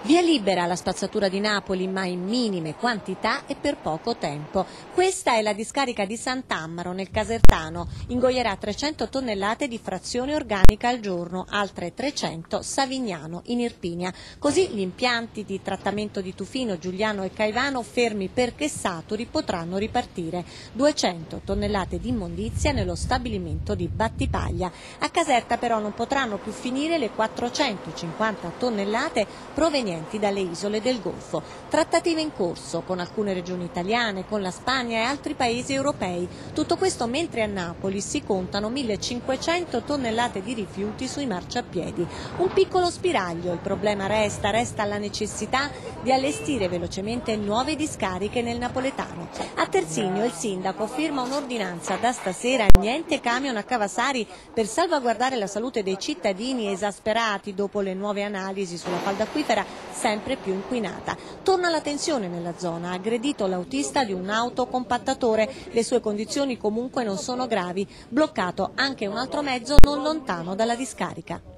Via libera alla spazzatura di Napoli, ma in minime quantità e per poco tempo. Questa è la discarica di Sant'Ammaro nel Casertano. Ingoierà 300 tonnellate di frazione organica al giorno, altre 300 Savignano in Irpinia. Così gli impianti di trattamento di Tufino, Giuliano e Caivano, fermi perché saturi, potranno ripartire. 200 tonnellate di immondizia nello stabilimento di Battipaglia. A Caserta però non potranno più finire le 450 tonnellate provenienti dalle isole del Golfo. Trattative in corso con alcune regioni italiane, con la Spagna e altri paesi europei. Tutto questo mentre a Napoli si contano 1500 tonnellate di rifiuti sui marciapiedi. Un piccolo spiraglio, il problema resta la necessità di allestire velocemente nuove discariche nel napoletano. A Terzigno il sindaco firma un'ordinanza da stasera, niente camion a Cavassari per salvaguardare la salute dei cittadini esasperati dopo le nuove analisi sulla falda acquifera sempre più inquinata. Torna la tensione nella zona, aggredito l'autista di un'auto compattatore, le sue condizioni comunque non sono gravi, bloccato anche un altro mezzo non lontano dalla discarica.